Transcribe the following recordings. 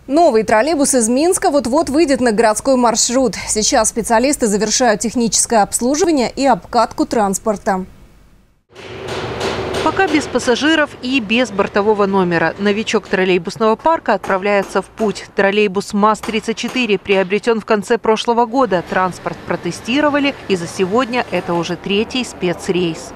Новый троллейбус из Минска вот-вот выйдет на городской маршрут. Сейчас специалисты завершают техническое обслуживание и обкатку транспорта. Пока без пассажиров и без бортового номера. Новичок троллейбусного парка отправляется в путь. Троллейбус МАЗ-34 приобретен в конце прошлого года. Транспорт протестировали, и за сегодня это уже 3-й спецрейс.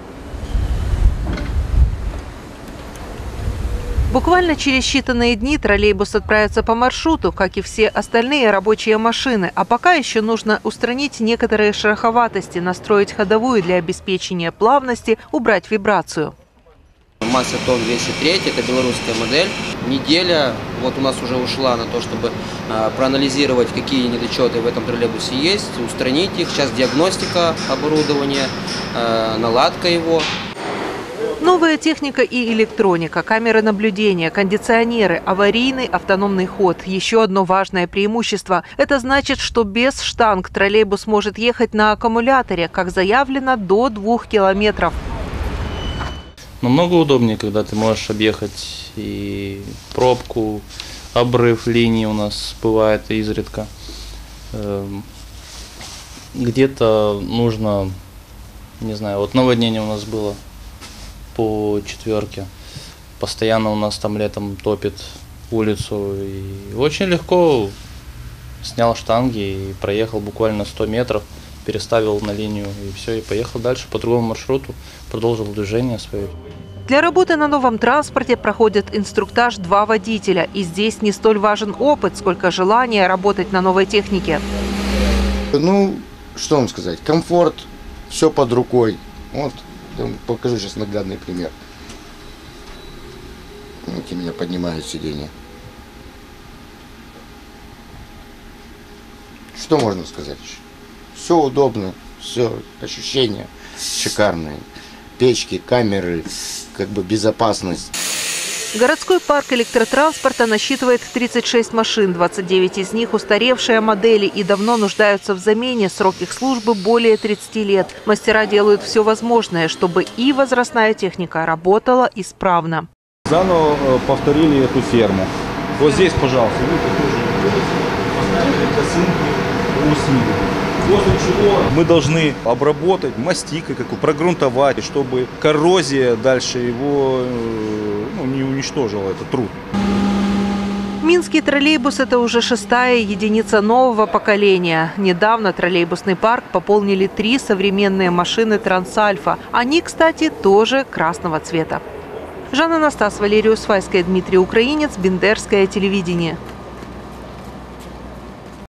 Буквально через считанные дни троллейбус отправится по маршруту, как и все остальные рабочие машины. А пока еще нужно устранить некоторые шероховатости, настроить ходовую для обеспечения плавности, убрать вибрацию. МАЗ-203 – это белорусская модель. Неделя вот у нас уже ушла на то, чтобы проанализировать, какие недочеты в этом троллейбусе есть, устранить их. Сейчас диагностика оборудования, наладка его. Новая техника и электроника, камеры наблюдения, кондиционеры, аварийный автономный ход. Еще одно важное преимущество. Это значит, что без штанг троллейбус может ехать на аккумуляторе, как заявлено, до 2 километров. Намного удобнее, когда ты можешь объехать и пробку, обрыв линии у нас бывает изредка. Где-то нужно, не знаю, вот наводнение у нас было по 4. Постоянно у нас там летом топит улицу. И очень легко снял штанги и проехал буквально 100 метров, переставил на линию и все, и поехал дальше по другому маршруту, продолжил движение свое. Для работы на новом транспорте проходит инструктаж 2 водителя. И здесь не столь важен опыт, сколько желание работать на новой технике. Ну, что вам сказать, комфорт, все под рукой. Вот. Покажу сейчас наглядный пример. Видите, меня поднимают сиденье. Что можно сказать? Все удобно, все ощущения шикарные. Печки, камеры, как бы безопасность. Городской парк электротранспорта насчитывает 36 машин, 29 из них устаревшие модели и давно нуждаются в замене. Срок их службы более 30 лет. Мастера делают все возможное, чтобы и возрастная техника работала исправно. Заново повторили эту ферму. Вот здесь, пожалуйста, вы тоже поставили косынки, усилили. После чего мы должны обработать мастикой, прогрунтовать, чтобы коррозия дальше его не уничтожила этот труд. Минский троллейбус – это уже 6-я единица нового поколения. Недавно троллейбусный парк пополнили 3 современные машины «Трансальфа». Они, кстати, тоже красного цвета. Жанна Настас, Валерия Усвайская, Дмитрий Украинец, Бендерское телевидение.